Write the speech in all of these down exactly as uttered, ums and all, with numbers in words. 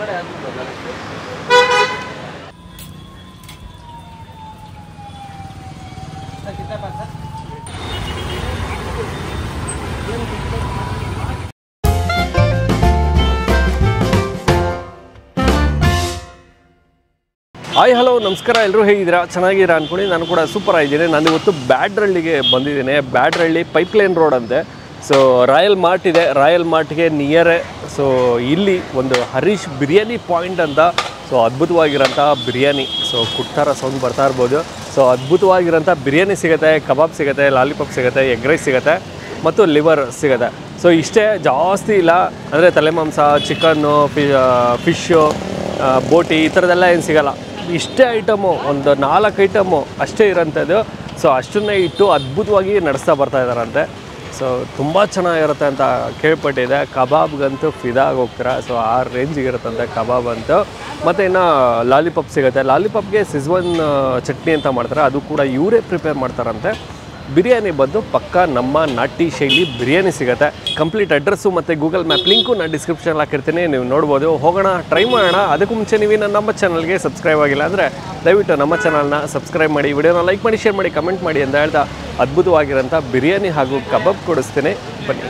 Hi hello ನಮಸ್ಕಾರ, ಎಲ್ಲರೂ ಹೇಗಿದ್ದೀರಾ? ಚೆನ್ನಾಗಿದ್ದೀರಾ ಅಂದ್ಕೊಂಡು ನಾನು ಕೂಡ ಸೂಪರ್ ಆಗಿದ್ದೀನಿ. ನಾನು ಇವತ್ತು ಬ್ಯಾಡ್ರಳ್ಳಿಗೆ ಬಂದಿದ್ದೀನಿ. ಬ್ಯಾಡ್ರಳ್ಳಿ ಪೈಪ್ಲೈನ್ ರೋಡ್ ಅಂತೆ. ಸೊ ರಾಯಲ್ ಮಾರ್ಟ್ ಇದೆ, ರಾಯಲ್ ಮಾರ್ಟ್ಗೆ ನಿಯರೇ. ಸೊ ಇಲ್ಲಿ ಒಂದು ಹರೀಶ್ ಬಿರಿಯಾನಿ ಪಾಯಿಂಟ್ ಅಂತ, ಸೊ ಅದ್ಭುತವಾಗಿರೋಂಥ ಬಿರಿಯಾನಿ. ಸೊ ಕುಟ್ಟಾರ ಸೌಂಡ್ ಬರ್ತಾ ಇರ್ಬೋದು. ಸೊ ಅದ್ಭುತವಾಗಿರೋಂಥ ಬಿರಿಯಾನಿ ಸಿಗುತ್ತೆ, ಕಬಾಬ್ ಸಿಗುತ್ತೆ, ಲಾಲಿಪಾಪ್ ಸಿಗುತ್ತೆ, ಎಗ್ ರೈಸ್ ಸಿಗುತ್ತೆ ಮತ್ತು ಲಿವರ್ ಸಿಗುತ್ತೆ. ಸೊ ಇಷ್ಟೇ, ಜಾಸ್ತಿ ಇಲ್ಲ. ಅಂದರೆ ತಲೆ ಮಾಂಸ, ಚಿಕನ್ನು, ಫಿ ಫಿಶ್ಶು, ಬೋಟಿ ಈ ಥರದ್ದೆಲ್ಲ ಏನು ಸಿಗೋಲ್ಲ. ಇಷ್ಟೇ ಐಟಮು, ಒಂದು ನಾಲ್ಕು ಐಟಮು ಅಷ್ಟೇ ಇರೋಂಥದ್ದು. ಸೊ ಅಷ್ಟನ್ನೇ ಇಟ್ಟು ಅದ್ಭುತವಾಗಿ ನಡೆಸ್ತಾ ಬರ್ತಾ ಇದ್ದಾರಂತೆ. ಸೊ ತುಂಬ ಚೆನ್ನಾಗಿರುತ್ತೆ ಅಂತ ಕೇಳ್ಪಟ್ಟಿದೆ. ಕಬಾಬ್ಗಂತೂ ಫಿದಾಗಿ ಹೋಗ್ತೀರಾ. ಸೊ ಆ ರೇಂಜಿಗೆ ಇರುತ್ತಂತೆ ಕಬಾಬ್ ಅಂತೂ. ಮತ್ತು ಇನ್ನು ಲಾಲಿಪಾಪ್ ಸಿಗುತ್ತೆ. ಲಾಲಿಪಾಪ್ಗೆ ಸಿಜ್ವನ್ ಚಟ್ನಿ ಅಂತ ಮಾಡ್ತಾರೆ, ಅದು ಕೂಡ ಇವರೇ ಪ್ರಿಪೇರ್ ಮಾಡ್ತಾರಂತೆ. ಬಿರಿಯಾನಿ ಬಂದು ಪಕ್ಕ ನಮ್ಮ ನಾಟಿ ಶೈಲಿ ಬಿರಿಯಾನಿ ಸಿಗುತ್ತೆ. ಕಂಪ್ಲೀಟ್ ಅಡ್ರೆಸ್ಸು ಮತ್ತು ಗೂಗಲ್ ಮ್ಯಾಪ್ ಲಿಂಕು ನಾನು ಡಿಸ್ಕ್ರಿಪ್ಷನಲ್ಲಿ ಹಾಕಿರ್ತೀನಿ, ನೀವು ನೋಡ್ಬೋದು. ಹೋಗೋಣ, ಟ್ರೈ ಮಾಡೋಣ. ಅದಕ್ಕೂ ಮುಂಚೆ ನೀವು ನಮ್ಮ ಚಾನಲ್ಗೆ ಸಬ್ಸ್ಕ್ರೈಬ್ ಆಗಿಲ್ಲ ಅಂದರೆ ದಯವಿಟ್ಟು ನಮ್ಮ ಚಾನಲ್ನ ಸಬ್ಸ್ಕ್ರೈಬ್ ಮಾಡಿ, ವಿಡಿಯೋನ ಲೈಕ್ ಮಾಡಿ, ಶೇರ್ ಮಾಡಿ, ಕಮೆಂಟ್ ಮಾಡಿ ಅಂತ ಹೇಳ್ತಾ ಅದ್ಭುತವಾಗಿರೋಂಥ ಬಿರಿಯಾನಿ ಹಾಗೂ ಕಬಾಬ್ ಕೊಡಿಸ್ತೀನಿ. ಬನ್ನಿ.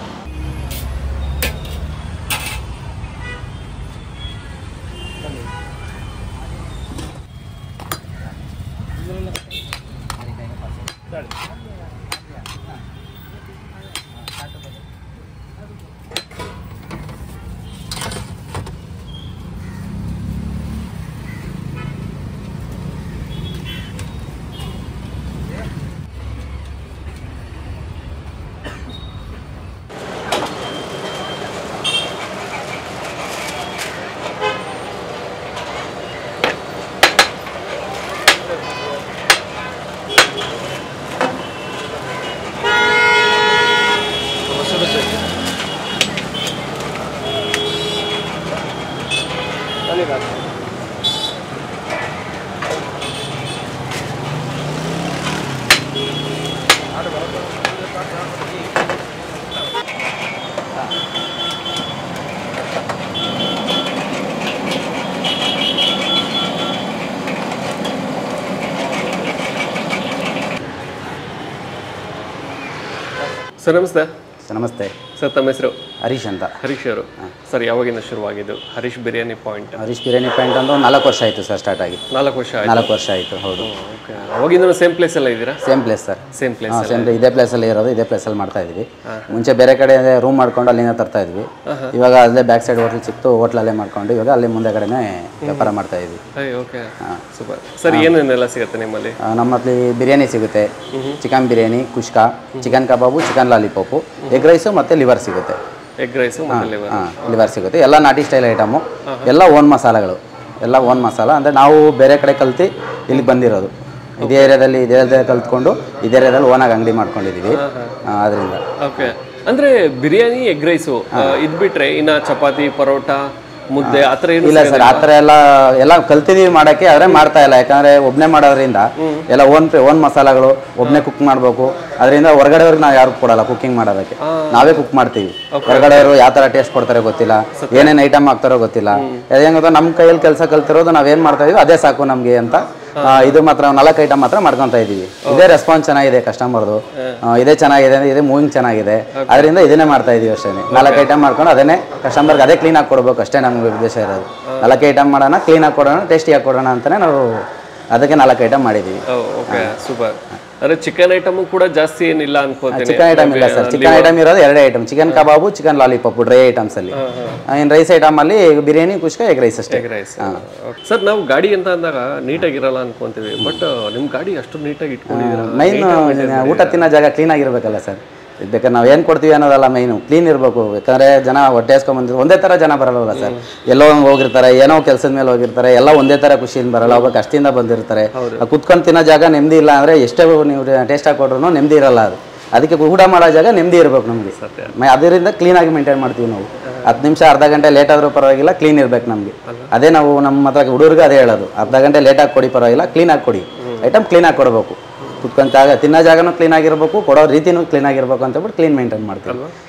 ಸರ್ ನಮಸ್ತೆ. ಸರ್ ನಮಸ್ತೆ. ಸರ್ ತಮ್ಮ ಹೆಸರು? ಹರೀಶ್ ಅಂತ. ಹರೀಶ್ ಅವರು. ಸರ್ ಯಾವಾಗಿಂದ ಶುರುವಾಗಿದ್ದು ಹರೀಶ್ ಬಿರಿಯಾನಿ ಪಾಯಿಂಟ್? ಹರೀಶ್ ಬಿರಿಯಾನಿ ಪಾಯಿಂಟ್ ಅಂದ್ರೆ ನಾಲ್ಕು ವರ್ಷ ಆಯಿತು ಸರ್, ಸ್ಟಾರ್ಟ್ ಆಗಿ. ನಾಲ್ಕು ವರ್ಷ ಆಯಿತು. ನಾಲ್ಕು ವರ್ಷ ಆಯಿತು, ಹೌದು. ಓಕೆ. ಅವಾಗಿಂದ ಸೇಮ್ ಪ್ಲೇಸ್ ಎಲ್ಲ ಇದ್ದೀರಾ? Same place sir. Same place. ಹಾಂ, ಸೇಮ್ ಇದೇ ಪ್ಲೇಸಲ್ಲಿ ಇರೋದು, ಇದೇ ಪ್ಲೇಸಲ್ಲಿ ಮಾಡ್ತಾ ಇದ್ವಿ. ಮುಂಚೆ ಬೇರೆ ಕಡೆ ರೂಮ್ ಮಾಡ್ಕೊಂಡು ಅಲ್ಲಿಂದ ತರ್ತಾ ಇದ್ವಿ. ಇವಾಗ ಅಲ್ಲೇ ಬ್ಯಾಕ್ ಸೈಡ್ ಹೋಟ್ಲ್ ಸಿಕ್ತು, ಹೋಟ್ಲಲ್ಲೇ ಮಾಡ್ಕೊಂಡು ಇವಾಗ ಅಲ್ಲಿ ಮುಂದೆ ಕಡೆನೇ ವ್ಯಾಪಾರ ಮಾಡ್ತಾ ಇದ್ವಿ. Okay, super. ಸರ್ ಏನೇನೆಲ್ಲ ಸಿಗುತ್ತೆ ನಿಮ್ಮಲ್ಲಿ? ನಮ್ಮಲ್ಲಿ ಬಿರಿಯಾನಿ ಸಿಗುತ್ತೆ, chicken biryani, kushka, chicken kebab, chicken lollipop, egg rice ಮತ್ತು ಲಿವರ್ ಸಿಗುತ್ತೆ. ಎಗ್ ರೈಸು ಮತ್ತು ಲಿವರ್. ಹಾಂ, ಲಿವರ್ ಸಿಗುತ್ತೆ. ಎಲ್ಲ ನಾಟಿ ಸ್ಟೈಲ್ ಐಟಮು, ಎಲ್ಲ ಓನ್ ಮಸಾಲೆಗಳು, ಎಲ್ಲ ಓನ್ ಮಸಾಲ. ಅಂದರೆ ನಾವು ಬೇರೆ ಕಡೆ ಕಲ್ತು ಇಲ್ಲಿ ಬಂದಿರೋದು. ಇದೇ ಏರಿಯಾದಲ್ಲಿ ಇದೇ ಕಲ್ತ್ಕೊಂಡು ಇದೇ ಏರಿಯಾದಲ್ಲಿ ಓನಾಗಿ ಅಂಗಡಿ ಮಾಡ್ಕೊಂಡಿದ್ದೀವಿ. ಅದರಿಂದ ಓಕೆ. ಅಂದರೆ ಬಿರಿಯಾನಿ, ಎಗ್ ರೈಸು ಇದು ಬಿಟ್ಟರೆ ಇನ್ನು ಚಪಾತಿ, ಪರೋಟ, ಮುದ್ದೆ ಆ ಥರ ಇಲ್ಲ ಸರ್. ಆ ಥರ ಎಲ್ಲ ಎಲ್ಲ ಕಲ್ತಿದ್ದೀವಿ ಮಾಡೋಕ್ಕೆ, ಆದರೆ ಮಾಡ್ತಾ ಇಲ್ಲ. ಯಾಕಂದರೆ ಒಬ್ಬನೇ ಮಾಡೋದ್ರಿಂದ ಎಲ್ಲ ಓನ್ ಓನ್ ಮಸಾಲೆಗಳು, ಒಬ್ಬನೇ ಕುಕ್ ಮಾಡಬೇಕು. ಅದರಿಂದ ಹೊರಗಡೆಯವ್ರಿಗೆ ನಾವು ಯಾರು ಕೊಡಲ್ಲ ಕುಕ್ಕಿಂಗ್ ಮಾಡೋದಕ್ಕೆ, ನಾವೇ ಕುಕ್ ಮಾಡ್ತೀವಿ. ಹೊರಗಡೆಯವರು ಯಾವ ಥರ ಟೇಸ್ಟ್ ಕೊಡ್ತಾರೆ ಗೊತ್ತಿಲ್ಲ, ಏನೇನು ಐಟಮ್ ಹಾಕ್ತಾರೋ ಗೊತ್ತಿಲ್ಲ. ಹೆಂಗೆ ಗೊತ್ತಾ, ನಮ್ಮ ಕೈಯಲ್ಲಿ ಕೆಲಸ ಕಲ್ತಿರೋದು ನಾವೇನು ಮಾಡ್ತಾ ಇದೀವಿ ಅದೇ ಸಾಕು ನಮಗೆ ಅಂತ ಇದು ಮಾತ್ರ ನಾಲ್ಕು ಐಟಮ್ ಮಾತ್ರ ಮಾಡ್ಕೊತಾ ಇದೀವಿ. ಇದೇ ರೆಸ್ಪಾನ್ಸ್ ಚೆನ್ನಾಗಿದೆ ಕಸ್ಟಮರ್ದು, ಇದೇ ಚೆನ್ನಾಗಿದೆ, ಇದೇ ಮೂವಿಂಗ್ ಚೆನ್ನಾಗಿದೆ. ಅದರಿಂದ ಇದನ್ನೇ ಮಾಡ್ತಾ ಇದೀವಿ ಅಷ್ಟೇ. ನಾಲ್ಕು ಐಟಮ್ ಮಾಡ್ಕೊಂಡು ಅದನ್ನೇ ಕಸ್ಟಮರ್ಗೆ ಅದೇ ಕ್ಲೀನಾಗಿ ಕೊಡಬೇಕು ಅಷ್ಟೇ ನಮ್ಗೆ ಉದ್ದೇಶ ಇರೋದು. ನಾಲ್ಕು ಐಟಮ್ ಮಾಡೋಣ, ಕ್ಲೀನಾಗಿ ಕೊಡೋಣ, ಟೇಸ್ಟಿಯಾಗಿ ಕೊಡೋಣ ಅಂತಲೇ ನಾವು ಅದಕ್ಕೆ ನಾಲ್ಕು ಐಟಮ್ ಮಾಡಿದ್ದೀವಿ. Okay, super. ಅಂದರೆ ಚಿಕನ್ ಐಟಮು ಕೂಡ ಜಾಸ್ತಿ ಏನಿಲ್ಲ ಅನ್ಕೋತೀನಿ. ಚಿಕನ್ ಐಟಮ್ ಇಲ್ಲ ಸರ್. ಚಿಕನ್ ಐಟಮ್ ಇರೋದು ಎರಡೇ item, chicken kebab, chicken lollipop, dry items ಅಲ್ಲಿ. ಇನ್ನು ರೈಸ್ ಐಟಮ್ ಅಲ್ಲಿ ಬಿರಿಯಾನಿ, ಕುಷ್ಕಾ, ಎಗ್ ರೈಸ್ ಅಷ್ಟೇ. Egg rice. ಸರ್ ನಾವು ಗಾಡಿ ಅಂತ ಅಂದಾಗ ನೀಟಾಗಿರಲ್ಲ ಅನ್ಕೊಂತೀವಿ, ಬಟ್ ನಿಮ್ಮ ಗಾಡಿ ಅಷ್ಟು ನೀಟಾಗಿ ಇಟ್ಕೊಂಡಿದ್ದೀರಾ. ಮೈನ್ ಊಟ ತಿನ್ನೋ ಜಾಗ ಕ್ಲೀನ್ ಆಗಿರ್ಬೇಕಲ್ಲ ಸರ್. ಬೇಕಾದ್ರೆ ನಾವು ಏನು ಕೊಡ್ತೀವಿ ಅನ್ನೋದಲ್ಲ ಮೈನು, ಕ್ಲೀನ್ ಇರಬೇಕು. ಯಾಕಂದರೆ ಜನ ಹೊಟ್ಟೆ ಹಾಸ್ಕೊಂಡ್ಬಂದಿದ್ರು ಒಂದೇ ಥರ ಜನ ಬರಲ್ಲ ಸರ್. ಎಲ್ಲೋ ಹೋಗಿರ್ತಾರೆ, ಏನೋ ಕೆಲಸದ ಮೇಲೆ ಹೋಗಿರ್ತಾರೆ, ಎಲ್ಲ ಒಂದೇ ಥರ ಖುಷಿಯಿಂದ ಬರಲ್ಲ. ಒಬ್ಬ ಕಷ್ಟದಿಂದ ಬಂದಿರ್ತಾರೆ. ಕುತ್ಕೊಂಡು ತಿನ್ನೋ ಜಾಗ ನೆಮ್ಮದಿ ಇಲ್ಲ ಅಂದರೆ ಎಷ್ಟೇ ನೀವು ಟೇಸ್ಟ್ ಹಾಕೊಟ್ರು ನೆಮ್ಮದಿ ಇರಲ್ಲ ಅದು. ಅದಕ್ಕೆ ಊಟ ಮಾಡೋ ಜಾಗ ನೆಮ್ಮದಿ ಇರಬೇಕು ನಮಗೆ. ಅದರಿಂದ ಕ್ಲೀನಾಗಿ ಮೇಂಟೈನ್ ಮಾಡ್ತೀವಿ ನಾವು. ಹತ್ತು ನಿಮಿಷ ಅರ್ಧ ಗಂಟೆ ಲೇಟ್ ಆದರೂ ಪರವಾಗಿಲ್ಲ, ಕ್ಲೀನ್ ಇರಬೇಕು ನಮಗೆ. ಅದೇ ನಾವು ನಮ್ಮ ಹತ್ರ ಹುಡುಗರಿಗೆ ಅದೇ ಹೇಳೋದು, ಅರ್ಧ ಗಂಟೆ ಲೇಟಾಗಿ ಕೊಡಿ ಪರವಾಗಿಲ್ಲ, ಕ್ಲೀನಾಗಿ ಕೊಡಿ. ಐಟಮ್ ಕ್ಲೀನಾಗಿ ಕೊಡಬೇಕು. ಕುತ್ಕೊಂಡ ಜಾಗ, ತಿನ್ನೋ ಜಾಗನೂ ಕ್ಲೀನಾಗಿರ್ಬೇಕು, ಕೊಡೋ ರೀತಿನೂ ಕ್ಲೀನಾಗಿರ್ಬೇಕು ಅಂತೇಳ್ಬಿಟ್ಟು ಕ್ಲೀನ್ ಮೇಂಟೈನ್ ಮಾಡ್ತೀವಿ.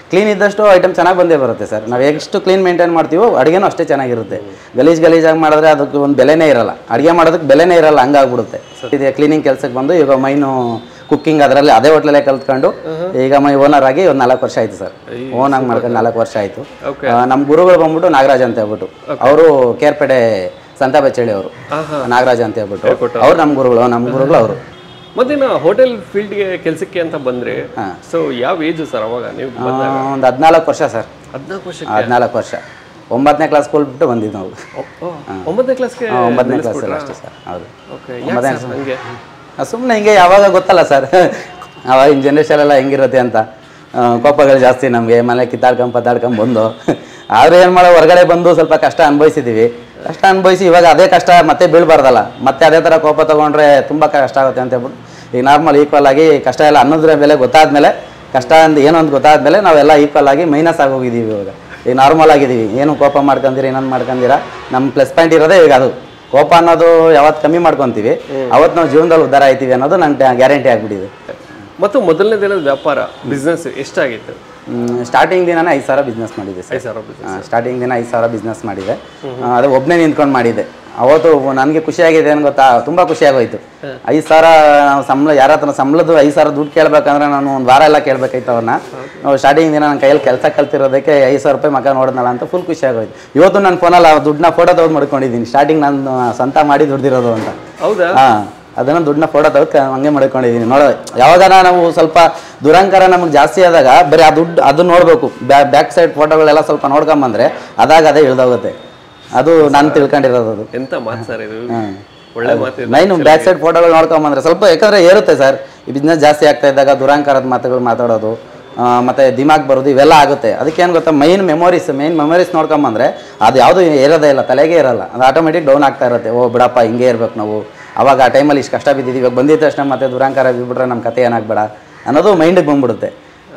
ಕ್ಲೀನ್ ಇದ್ದಷ್ಟು ಐಟಮ್ ಚೆನ್ನಾಗಿ ಬಂದೇ ಬರುತ್ತೆ ಸರ್. ನಾವು ಎಷ್ಟು ಕ್ಲೀನ್ ಮೇಂಟೈನ್ ಮಾಡ್ತೀವೋ ಅಡುಗೆನೂ ಅಷ್ಟೇ ಚೆನ್ನಾಗಿರುತ್ತೆ. ಗಲೀಜು ಗಲೀಜಾಗಿ ಮಾಡಿದ್ರೆ ಅದಕ್ಕೆ ಒಂದು ಬೆಲೆನೇ ಇರಲ್ಲ, ಅಡುಗೆ ಮಾಡೋದಕ್ಕೆ ಬೆಲೆನೇ ಇರಲ್ಲ, ಹಂಗಾಗ್ಬಿಡುತ್ತೆ. ಇದು ಕ್ಲೀನಿಂಗ್ ಕೆಲಸಕ್ಕೆ ಬಂದು ಈಗ ಮೈನು ಕುಕ್ಕಿಂಗ್ ಅದರಲ್ಲಿ ಅದೇ ಹೋಟ್ಲಲ್ಲೇ ಕಲ್ತ್ಕೊಂಡು ಈಗ ಮೈ ಓನರ್ ಆಗಿ ಒಂದು ನಾಲ್ಕು ವರ್ಷ ಆಯಿತು ಸರ್. ಓನ್ ಆಗಿ ಮಾಡ್ಕೊಂಡು ನಾಲ್ಕು ವರ್ಷ ಆಯಿತು. ನಮ್ಮ ಗುರುಗಳು ಬಂದ್ಬಿಟ್ಟು ನಾಗರಾಜ್ ಅಂತ ಹೇಳ್ಬಿಟ್ಟು, ಅವರು ಕೇರ್ಪೇಟೆ ಸಂತ ಬಚ್ಚೇಳಿ ಅವರು ನಾಗರಾಜ್ ಅಂತ ಹೇಳ್ಬಿಟ್ಟು ಅವ್ರು ನಮ್ಮ ಗುರುಗಳು, ನಮ್ಮ ಗುರುಗಳು ಅವರು. ಮತ್ತೆ ಹೋಟೆಲ್ ಫೀಲ್ಡ್ಗೆ ಕೆಲಸಕ್ಕೆ ಅಂತ ಬಂದ್ರೆ ಸೊ ಯಾವ ಏಜ್ ಸರ್ ಅವಾಗ ನೀವು? ಒಂದು ಹದಿನಾಲ್ಕು ವರ್ಷ ಸರ್. ಹದಿನಾಲ್ಕು ವರ್ಷ ಹದಿನಾಲ್ಕು ವರ್ಷ ಒಂಬತ್ತನೇ ಕ್ಲಾಸ್ ಸ್ಕೂಲ್ ಬಿಟ್ಟು ಬಂದಿದ್ದು ನಾವು. ಒಂಬತ್ತನೇ ಕ್ಲಾಸ್ಗೆ ಒಂಬತ್ತನೇ ಕ್ಲಾಸಲ್ಲಿ ಅಷ್ಟೇ ಸರ್. ಹೌದು, ಒಂಬತ್ತನೇ. ಸುಮ್ಮನೆ ಹಿಂಗೆ ಯಾವಾಗ ಗೊತ್ತಲ್ಲ ಸರ್, ಅವಾಗಿನ ಜನ್ರೇಷನ್ ಎಲ್ಲ ಹೆಂಗಿರುತ್ತೆ ಅಂತ ಕೋಪಗಳು ಜಾಸ್ತಿ ನಮಗೆ. ಮನೆ ಕಿತ್ತಾಡ್ಕೊಂಡ್ ಪತ್ತಾಡ್ಕೊಂಡ್ ಬಂದು ಆದ್ರೆ ಏನು ಮಾಡೋ, ಹೊರಗಡೆ ಬಂದು ಸ್ವಲ್ಪ ಕಷ್ಟ ಅನುಭವಿಸಿದ್ದೀವಿ. ಕಷ್ಟ ಅನುಭವಿಸಿ ಇವಾಗ ಅದೇ ಕಷ್ಟ ಮತ್ತೆ ಬೀಳ್ಬಾರ್ದಲ್ಲ, ಮತ್ತೆ ಅದೇ ಥರ ಕೋಪ ತೊಗೊಂಡ್ರೆ ತುಂಬ ಕಷ್ಟ ಆಗುತ್ತೆ ಅಂತ ಹೇಳ್ಬಿಟ್ಟು ಈಗ ನಾರ್ಮಲ್ ಈಕ್ವಲ್ ಆಗಿ ಕಷ್ಟ ಎಲ್ಲ ಅನ್ನೋದ್ರ ಬೆಲೆ ಗೊತ್ತಾದ್ಮೇಲೆ, ಕಷ್ಟ ಅಂತ ಏನೋ ಒಂದು ಗೊತ್ತಾದ್ಮೇಲೆ ನಾವೆಲ್ಲ ಈಕ್ವಲ್ ಆಗಿ ಮೈನಸ್ ಆಗೋಗಿದ್ದೀವಿ. ಇವಾಗ ಈಗ ನಾರ್ಮಲ್ ಆಗಿದ್ದೀವಿ, ಏನು ಕೋಪ ಮಾಡ್ಕೊಂತೀರಿ ಇನ್ನೊಂದು ಮಾಡ್ಕೊಂಡಿರ. ನಮ್ಮ ಪ್ಲಸ್ ಪಾಯಿಂಟ್ ಇರೋದೇ ಈಗ ಅದು. ಕೋಪ ಅನ್ನೋದು ಯಾವತ್ತು ಕಮ್ಮಿ ಮಾಡ್ಕೊತೀವಿ ಅವತ್ತು ನಾವು ಜೀವನದಲ್ಲಿ ಉದ್ಧಾರ ಆಯ್ತೀವಿ ಅನ್ನೋದು ನನ್ನ ಗ್ಯಾರಂಟಿ ಆಗಿಬಿಟ್ಟಿದೆ. ಮತ್ತು ಮೊದಲನೇ ದಿನದ ವ್ಯಾಪಾರ ಬಿಸ್ನೆಸ್ ಎಷ್ಟಾಗಿತ್ತು? ಸ್ಟಾರ್ಟಿಂಗ್ ದಿನನೇ ಐದು ಸಾವಿರ ಬಿಸ್ನೆಸ್ ಮಾಡಿದೆ ಸರ್. ಸ್ಟಾರ್ಟಿಂಗ್ ದಿನ ಐದು ಸಾವಿರ ಬಿಸ್ನೆಸ್ ಮಾಡಿದೆ. ಅದು ಒಬ್ಬನೇ ನಿಂತ್ಕೊಂಡು ಮಾಡಿದ್ದೆ. ಅವತ್ತು ನನಗೆ ಖುಷಿಯಾಗಿದೆ ಏನು ಗೊತ್ತಾ, ತುಂಬ ಖುಷಿಯಾಗೋಯ್ತು. ಐದು ಸಾವಿರ ನಾವು ಸಂಬಳ ಯಾರ ಹತ್ರ ಸಂಬಳದ್ದು ಐದು ಸಾವಿರ ದುಡ್ಡು ಕೇಳಬೇಕಂದ್ರೆ ನಾನು ಒಂದು ವಾರ ಎಲ್ಲ ಕೇಳಬೇಕಾಯ್ತು ಅವ್ರನ್ನ. ನಾವು ಸ್ಟಾರ್ಟಿಂಗ್ ದಿನ ನನ್ನ ಕೈಯಲ್ಲಿ ಕೆಲಸ ಕಲ್ತಿರೋದಕ್ಕೆ ಐದು ಸಾವಿರ ರೂಪಾಯಿ ಮಗ ನೋಡಿದ್ನಲ್ಲ ಅಂತ ಫುಲ್ ಖುಷಿಯಾಗೋಯ್ತು. ಇವತ್ತು ನನ್ನ ಫೋನಲ್ಲಿ ಆ ದುಡ್ಡನ್ನ ಫೋಟೋ ತೆಗೆದು ಮಾಡ್ಕೊಂಡಿದ್ದೀನಿ. ಸ್ಟಾರ್ಟಿಂಗ್ ನಾನು ಸ್ವಂತ ಮಾಡಿ ದುಡ್ದಿರೋದು ಅಂತ. ಹೌದಾ? ಹಾಂ, ಅದನ್ನು ದುಡ್ಡನ್ನ ಫೋಟೋ ತೆಗೆದು ಹಂಗೆ ಮಾಡ್ಕೊಂಡಿದ್ದೀನಿ. ನೋಡೋ ಯಾವಾಗ ನಾವು ಸ್ವಲ್ಪ ದುರಂಕಾರ ನಮಗೆ ಜಾಸ್ತಿ ಆದಾಗ ಬರೀ ಆ ದುಡ್ಡು ಅದು ನೋಡಬೇಕು, ಬ್ಯಾಕ್ ಸೈಡ್ ಫೋಟೋಗಳೆಲ್ಲ ಸ್ವಲ್ಪ ನೋಡ್ಕೊಂಬಂದ್ರೆ ಅದಾಗ ಅದೇ ಇಳ್ದೋಗುತ್ತೆ. ಅದು ನಾನು ತಿಳ್ಕೊಂಡಿರೋದು. ಅದು ಎಂತ ಮಾತು ಸರ್ ಇದು, ಒಳ್ಳೆ ಮಾತು. ನೈನು ಬ್ಯಾಕ್ ಸೈಡ್ ಫೋಟೋಗಳು ನೋಡ್ಕೊಂಬಂದ್ರೆ ಸ್ವಲ್ಪ, ಯಾಕಂದರೆ ಏರುತ್ತೆ ಸರ್ ಈ ಬಿಸ್ನೆಸ್ ಜಾಸ್ತಿ ಆಗ್ತಾ ಇದ್ದಾಗ ದುರಂಕಾರದ ಮಾತುಗಳು ಮಾತಾಡೋದು ಮತ್ತು ದಿಮಾಗ್ ಬರೋದು ಇವೆಲ್ಲ ಆಗುತ್ತೆ. ಅದಕ್ಕೇನು ಗೊತ್ತಾ, ಮೈನ್ ಮೆಮೊರೀಸ್ ಮೈನ್ ಮೆಮೊರೀಸ್ ನೋಡ್ಕೊಂಬಂದ್ರೆ ಅದು ಯಾವುದು ಇರೋದೇ ಇಲ್ಲ, ತಲೆಗೆ ಇರಲ್ಲ. ಅದು ಆಟೋಮೆಟಿಕ್ ಡೌನ್ ಆಗ್ತಾ ಇರುತ್ತೆ. ಓ ಬಿಡಪ್ಪ ಹಿಂಗೆ ಇರ್ಬೇಕು ನಾವು, ಅವಾಗ ಆ ಟೈಮಲ್ಲಿ ಇಷ್ಟು ಕಷ್ಟ ಬಿದ್ದಿದ್ದೀವಿ, ಇವಾಗ ಬಂದಿದ್ದ ತಕ್ಷಣ ಮತ್ತೆ ದುರಂಕಾರ ಬಿದ್ದುಬಿಟ್ರೆ ನಮ್ಮ ಕತೆ ಏನಾಗಬೇಡ ಅನ್ನೋದು ಮೈಂಡಿಗೆ ಬಂದ್ಬಿಡುತ್ತೆ.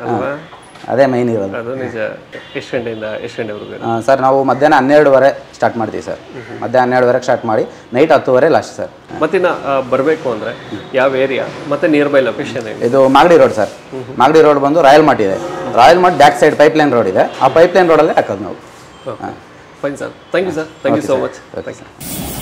ಅದೇ ಮೈನ್ ಇರೋದು. ಅದು ನಿಜ. ಎಷ್ಟು ಗಂಟೆಯಿಂದ ಎಷ್ಟು ಗಂಟೆವರೆಗೂ ಸರ್? ನಾವು ಮಧ್ಯಾಹ್ನ ಹನ್ನೆರಡುವರೆ ಸ್ಟಾರ್ಟ್ ಮಾಡ್ತೀವಿ ಸರ್. ಮಧ್ಯಾಹ್ನ ಹನ್ನೆರಡುವರೆಗೆ ಸ್ಟಾರ್ಟ್ ಮಾಡಿ ನೈಟ್ ಹತ್ತುವರೆ ಲಾಸ್ಟ್ ಸರ್. ಮತ್ತಿನ್ನ ಬರಬೇಕು ಅಂದರೆ ಯಾವ ಏರಿಯಾ ಮತ್ತು ನಿಯರ್ ಬೈ ಲೊಕೇಶನ್? ಇದು Magadi road sir. Magadi road ಬಂದು ರಾಯಲ್ ಮಾರ್ಟ್ ಇದೆ. Royal Mart back side pipeline road ಇದೆ. ಆ ಪೈಪ್ ಲೈನ್ ರೋಡಲ್ಲೇ ಹಾಕೋದು ನಾವು. Fine sir, thank you sir, thank you so much. Okay sir.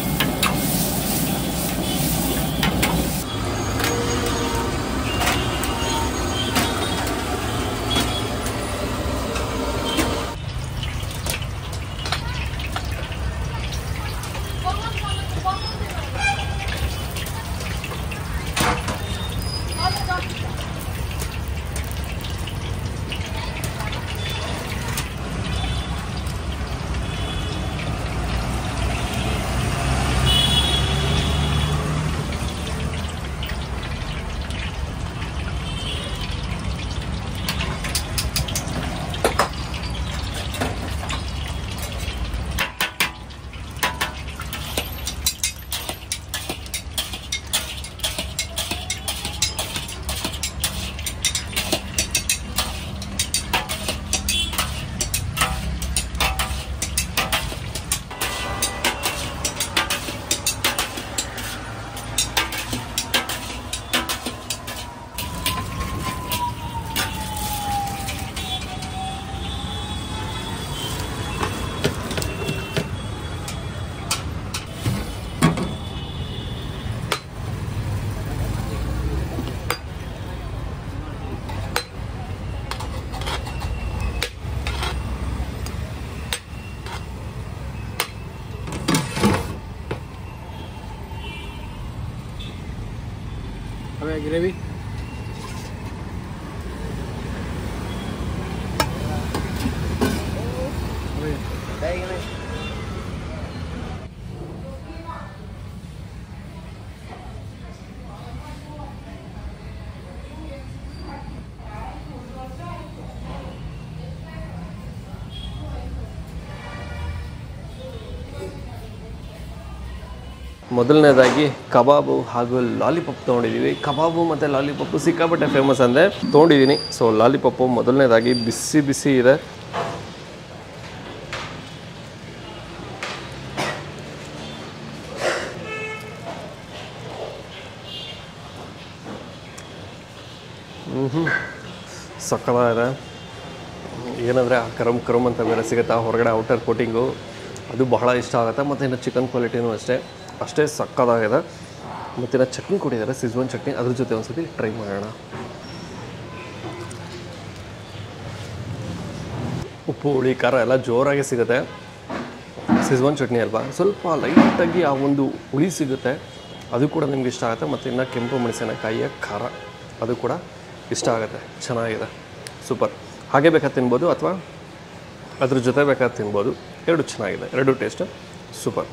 Gravy ಮೊದಲನೇದಾಗಿ ಕಬಾಬು ಹಾಗೂ ಲಾಲಿಪಾಪ್ ತೊಗೊಂಡಿದ್ದೀವಿ. ಕಬಾಬು ಮತ್ತು ಲಾಲಿಪಾಪು ಸಿಕ್ಕಾಪಟ್ಟೆ ಫೇಮಸ್ ಅಂದರೆ ತೊಗೊಂಡಿದ್ದೀನಿ. ಸೊ ಲಾಲಿಪಾಪು ಮೊದಲನೇದಾಗಿ ಬಿಸಿ ಬಿಸಿ ಇದೆ. ಹ್ಞೂ ಹ್ಞೂ ಸಕ್ಕತ್ತಾಗಿದೆ. ಏನಂದರೆ ಆ ಕರಮ್ ಕರಮ್ ಅಂತ ಬೇರೆ ಸಿಗುತ್ತೆ, ಆ ಹೊರಗಡೆ ಔಟರ್ ಕೋಟಿಂಗು ಅದು ಬಹಳ ಇಷ್ಟ ಆಗುತ್ತೆ. ಮತ್ತು ಇನ್ನು ಚಿಕನ್ ಕ್ವಾಲಿಟಿನೂ ಅಷ್ಟೇ ಅಷ್ಟೇ ಸಕ್ಕತ್ತಾಗಿದೆ. ಮತ್ತು ಇನ್ನು ಚಟ್ನಿ ಕೊಟ್ಟಿದ್ದಾರೆ, ಸಿಜ್ವಾನ್ ಚಟ್ನಿ, ಅದ್ರ ಜೊತೆ ಒಂದು ಸತಿ ಟ್ರೈ ಮಾಡೋಣ. ಉಪ್ಪು ಹುಳಿ ಖಾರ ಎಲ್ಲ ಜೋರಾಗಿ ಸಿಗುತ್ತೆ. ಸಿಜ್ವಾನ್ ಚಟ್ನಿ ಅಲ್ವಾ, ಸ್ವಲ್ಪ ಲೈಟಾಗಿ ಆ ಒಂದು ಹುಳಿ ಸಿಗುತ್ತೆ, ಅದು ಕೂಡ ನಿಮ್ಗೆ ಇಷ್ಟ ಆಗುತ್ತೆ. ಮತ್ತು ಇನ್ನು ಕೆಂಪು ಮೆಣಸಿನಕಾಯಿಯ ಖಾರ ಅದು ಕೂಡ ಇಷ್ಟ ಆಗುತ್ತೆ. ಚೆನ್ನಾಗಿದೆ, ಸೂಪರ್. ಹಾಗೆ ಬೇಕಾದ್ರೆ ತಿನ್ಬೋದು ಅಥವಾ ಅದ್ರ ಜೊತೆ ಬೇಕಾದ್ರೆ ತಿನ್ಬೋದು. ಎರಡು ಚೆನ್ನಾಗಿದೆ, ಎರಡು ಟೇಸ್ಟ್ ಸೂಪರ್.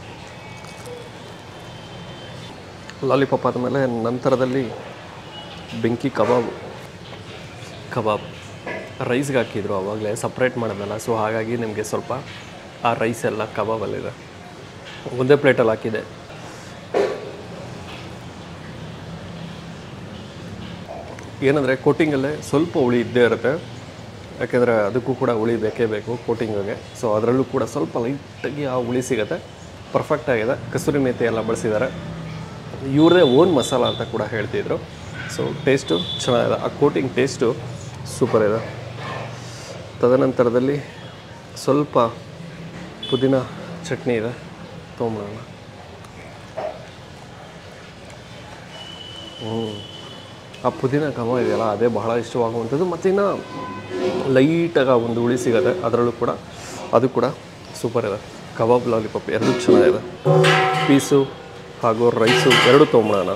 ಲಾಲಿಪಾಪ್ ಆದಮೇಲೆ ನಂತರದಲ್ಲಿ ಬೆಂಕಿ ಕಬಾಬ್ ಕಬಾಬ್ ರೈಸ್ಗೆ ಹಾಕಿದ್ರು ಆವಾಗಲೇ, ಸಪ್ರೇಟ್ ಮಾಡೋದಲ್ಲ. ಸೊ ಹಾಗಾಗಿ ನಿಮಗೆ ಸ್ವಲ್ಪ ಆ ರೈಸ್ ಎಲ್ಲ ಕಬಾಬಲ್ಲಿದೆ. ಒಂದೇ ಪ್ಲೇಟಲ್ಲಿ ಹಾಕಿದೆ. ಏನಂದರೆ ಕೋಟಿಂಗಲ್ಲೇ ಸ್ವಲ್ಪ ಹುಳಿ ಇದ್ದೇ ಇರುತ್ತೆ, ಯಾಕೆಂದರೆ ಅದಕ್ಕೂ ಕೂಡ ಹುಳಿ ಬೇಕೇ ಬೇಕು ಕೋಟಿಂಗಿಗೆ. ಸೊ ಅದರಲ್ಲೂ ಕೂಡ ಸ್ವಲ್ಪ ಲೈಟಾಗಿ ಆ ಹುಳಿ ಸಿಗುತ್ತೆ. ಪರ್ಫೆಕ್ಟಾಗಿದೆ. ಕಸೂರಿ ಮೇಥಿ ಎಲ್ಲ ಬಳಸಿದ್ದಾರೆ. ಇವ್ರದೇ ಓನ್ ಮಸಾಲ ಅಂತ ಕೂಡ ಹೇಳ್ತಿದ್ರು. ಸೊ ಟೇಸ್ಟು ಚೆನ್ನಾಗಿದೆ, ಆ ಕೋಟಿಂಗ್ ಟೇಸ್ಟು ಸೂಪರ್ ಇದೆ. ತದನಂತರದಲ್ಲಿ ಸ್ವಲ್ಪ ಪುದೀನ ಚಟ್ನಿ ಇದೆ, ತೊಗೊಂಬೋಣ. ಹ್ಞೂ ಆ ಪುದೀನ ಕಬಾಬ್ ಇದೆಯಲ್ಲ ಅದೇ ಬಹಳ ಇಷ್ಟವಾಗುವಂಥದ್ದು. ಮತ್ತು ಇನ್ನು ಲೈಟಾಗಿ ಒಂದು ಹುಳಿ ಸಿಗುತ್ತೆ ಅದರಲ್ಲೂ ಕೂಡ, ಅದು ಕೂಡ ಸೂಪರ್ ಇದೆ. ಕಬಾಬ್ ಲಾಲಿಪಾಪ್ ಎರಡೂ ಚೆನ್ನಾಗಿದೆ. ಪೀಸು ಹಾಗೂ ರೈಸು ಎರಡೂ ತೊಗೊಂಬೋಣ.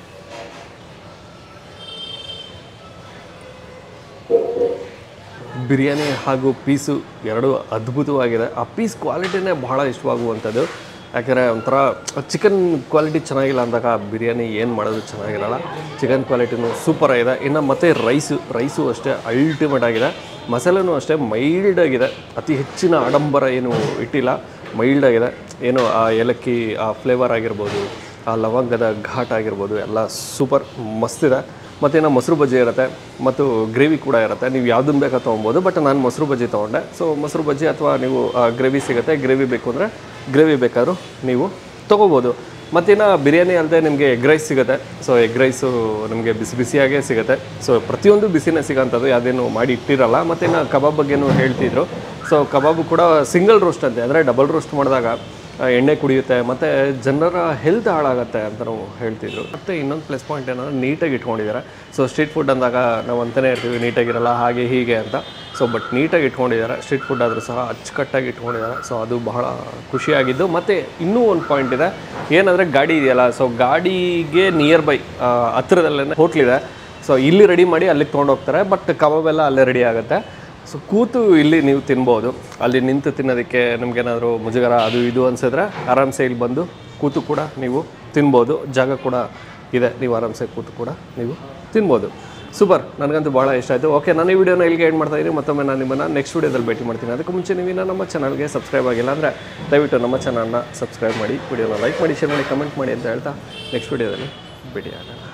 ಬಿರಿಯಾನಿ ಹಾಗೂ ಪೀಸು ಎರಡೂ ಅದ್ಭುತವಾಗಿದೆ. ಆ ಪೀಸ್ ಕ್ವಾಲಿಟಿನೇ ಬಹಳ ಇಷ್ಟವಾಗುವಂಥದ್ದು. ಯಾಕೆಂದರೆ ಒಂಥರ ಚಿಕನ್ ಕ್ವಾಲಿಟಿ ಚೆನ್ನಾಗಿಲ್ಲ ಅಂದಾಗ ಬಿರಿಯಾನಿ ಏನು ಮಾಡೋದು ಚೆನ್ನಾಗಿರಲ್ಲ. ಚಿಕನ್ ಕ್ವಾಲಿಟಿನೂ ಸೂಪರ್ ಆಗಿದೆ. ಇನ್ನು ಮತ್ತು ರೈಸು ರೈಸು ಅಷ್ಟೇ ಅಲ್ಟಿಮೇಟ್ ಆಗಿದೆ. ಮಸಾಲೆನೂ ಅಷ್ಟೇ ಮೈಲ್ಡ್ ಆಗಿದೆ, ಅತಿ ಹೆಚ್ಚಿನ ಆಡಂಬರ ಏನು ಇಟ್ಟಿಲ್ಲ, ಮೈಲ್ಡ್ ಆಗಿದೆ. ಏನು ಆ ಏಲಕ್ಕಿ ಆ ಫ್ಲೇವರ್ ಆಗಿರ್ಬೋದು, ಆ ಲವಂಗದ ಘಾಟ್ ಆಗಿರ್ಬೋದು, ಎಲ್ಲ ಸೂಪರ್ ಮಸ್ತಿದೆ. ಮತ್ತು ಇನ್ನು ಮೊಸರು ಬಜ್ಜಿ ಇರುತ್ತೆ ಮತ್ತು ಗ್ರೇವಿ ಕೂಡ ಇರುತ್ತೆ. ನೀವು ಯಾವುದನ್ನು ಬೇಕಾ ತೊಗೊಬೋದು. ಬಟ್ ನಾನು ಮೊಸರು ಬಜ್ಜಿ ತೊಗೊಂಡೆ. ಸೊ ಮೊಸರು ಬಜ್ಜಿ ಅಥವಾ ನೀವು ಗ್ರೇವಿ ಸಿಗುತ್ತೆ, ಗ್ರೇವಿ ಬೇಕು ಅಂದರೆ ಗ್ರೇವಿ ಬೇಕಾದ್ರೂ ನೀವು ತೊಗೋಬೋದು. ಮತ್ತಿನ್ನು ಬಿರಿಯಾನಿ ಅಲ್ಲದೆ ನಿಮಗೆ ಎಗ್ ರೈಸ್ ಸಿಗುತ್ತೆ. ಸೊ ಎಗ್ ರೈಸು ನಿಮಗೆ ಬಿಸಿ ಬಿಸಿಯಾಗೇ ಸಿಗುತ್ತೆ. ಸೊ ಪ್ರತಿಯೊಂದು ಬಿಸಿನೇ ಸಿಗೋಂಥದ್ದು, ಯಾವುದೇನು ಮಾಡಿ ಇಟ್ಟಿರಲ್ಲ. ಮತ್ತು ಇನ್ನು ಕಬಾಬ್ ಬಗ್ಗೆನೂ ಹೇಳ್ತಿದ್ರು. ಸೊ ಕಬಾಬು ಕೂಡ ಸಿಂಗಲ್ ರೋಸ್ಟ್ ಅಂತೆ, ಅಂದರೆ ಡಬಲ್ ರೋಸ್ಟ್ ಮಾಡಿದಾಗ ಎಣ್ಣೆ ಕುಡಿಯುತ್ತೆ ಮತ್ತು ಜನರ ಹೆಲ್ತ್ ಹಾಳಾಗುತ್ತೆ ಅಂತಲೂ ಹೇಳ್ತಿದ್ರು. ಮತ್ತು ಇನ್ನೊಂದು ಪ್ಲಸ್ ಪಾಯಿಂಟ್ ಏನಂದರೆ ನೀಟಾಗಿ ಇಟ್ಕೊಂಡಿದ್ದಾರೆ. ಸೊ ಸ್ಟ್ರೀಟ್ ಫುಡ್ ಅಂದಾಗ ನಾವು ಅಂತಲೇ ಇರ್ತೀವಿ ನೀಟಾಗಿರಲ್ಲ ಹಾಗೆ ಹೀಗೆ ಅಂತ. ಸೊ ಬಟ್ ನೀಟಾಗಿ ಇಟ್ಕೊಂಡಿದ್ದಾರೆ. ಸ್ಟ್ರೀಟ್ ಫುಡ್ ಆದರೂ ಸಹ ಅಚ್ಚುಕಟ್ಟಾಗಿ ಇಟ್ಕೊಂಡಿದ್ದಾರೆ. ಸೊ ಅದು ಬಹಳ ಖುಷಿಯಾಗಿದ್ದು. ಮತ್ತು ಇನ್ನೂ ಒಂದು ಪಾಯಿಂಟ್ ಇದೆ, ಏನಂದರೆ ಗಾಡಿ ಇದೆಯಲ್ಲ, ಸೊ ಗಾಡಿಗೆ ನಿಯರ್ ಬೈ ಹತ್ತಿರದಲ್ಲೇ ಹೋಟ್ಲಿದೆ. ಸೊ ಇಲ್ಲಿ ರೆಡಿ ಮಾಡಿ ಅಲ್ಲಿಗೆ ತೊಗೊಂಡೋಗ್ತಾರೆ. ಬಟ್ ಕಬಾಬೆಲ್ಲ ಅಲ್ಲೇ ರೆಡಿ ಆಗುತ್ತೆ. ಸೊ ಕೂತು ಇಲ್ಲಿ ನೀವು ತಿನ್ಬೋದು. ಅಲ್ಲಿ ನಿಂತು ತಿನ್ನೋದಕ್ಕೆ ನಿಮಗೇನಾದರೂ ಮುಜುಗರ ಅದು ಇದು ಅನಿಸಿದ್ರೆ ಆರಾಮ್ಸೆ ಇಲ್ಲಿ ಬಂದು ಕೂತು ಕೂಡ ನೀವು ತಿನ್ಬೋದು. ಜಾಗ ಕೂಡ ಇದೆ, ನೀವು ಆರಾಮ್ಸೆ ಕೂತು ಕೂಡ ನೀವು ತಿನ್ಬೋದು. ಸೂಪರ್, ನನಗಂತೂ ಭಾಳ ಇಷ್ಟ ಆಯಿತು. ಓಕೆ, ನಾನು ಈ ವಿಡಿಯೋನ ಇಲ್ಲಿಗೆ ಎಂಡ್ ಮಾಡ್ತಾಯಿದ್ದೀನಿ. ಮತ್ತೊಮ್ಮೆ ನಾನು ನಿಮ್ಮನ್ನು ನೆಕ್ಸ್ಟ್ ವೀಡಿಯೋದಲ್ಲಿ ಭೇಟಿ ಮಾಡ್ತೀನಿ. ಅದಕ್ಕೆ ಮುಂಚೆ ನೀವಿನ ನಮ್ಮ ಚಾನಲ್ಗೆ ಸಬ್ಸ್ಕ್ರೈಬ್ ಆಗಿಲ್ಲ ಅಂದರೆ ದಯವಿಟ್ಟು ನಮ್ಮ ಚಾನಲ್ನ ಸಬ್ಸ್ಕ್ರೈಬ್ ಮಾಡಿ, ವಿಡಿಯೋನ ಲೈಕ್ ಮಾಡಿ, ಶೇರ್ ಮಾಡಿ, ಕಮೆಂಟ್ ಮಾಡಿ ಅಂತ ಹೇಳ್ತಾ ನೆಕ್ಸ್ಟ್ ವೀಡಿಯೋದಲ್ಲಿ ಭೇಟಿ ಆಗೋಣ.